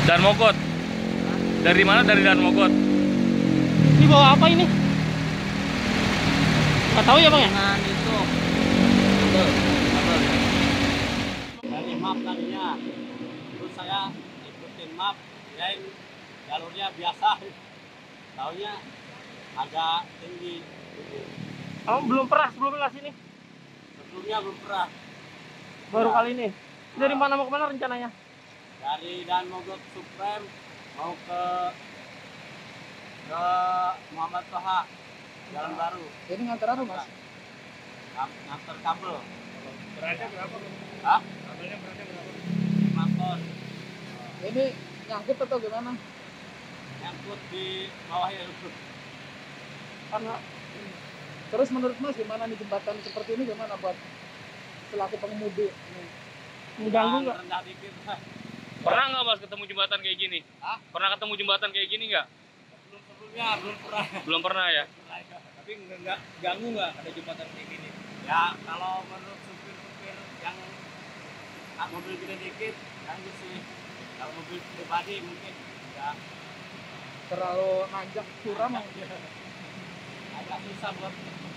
Dan Mogot. Dari mana? Dari Dan Mogot. Ini bawa apa ini? Nggak tahu ya bang ya? Dengan itu dari map tadinya, terus saya ikutin map, kirain jalurnya biasa, taunya agak tinggi. Kamu belum pernah sebelumnya ke sini? Sebelumnya belum pernah. Baru Ya. kali ini. Dari mana mau kemana rencananya? Dari Dan Mogot Supreme mau ke Muhammad Toha, Jalan Baru. Ini ngantar apa mas? Nganter kabel. Beratnya berapa? Hah? Kabelnya beratnya berapa? 5 ton. Ini nyangkut atau gimana? Nyangkut di bawahnya itu. Karena terus menurut mas gimana nih jembatan seperti ini gimana buat selaku pengemudi? Mengganggu nggak? Rendah dikit. Pernah nggak Mas ketemu jembatan kayak gini? Hah? Pernah ketemu jembatan kayak gini nggak? Sebelumnya belum pernah. Belum pernah ya? Tapi nggak ganggu nggak ada jembatan kayak gini? Ya kalau menurut supir-supir yang mobil gede dikit ganggu sih. Kalau mobil pribadi mungkin ya Terlalu nanjak curam. agak susah buat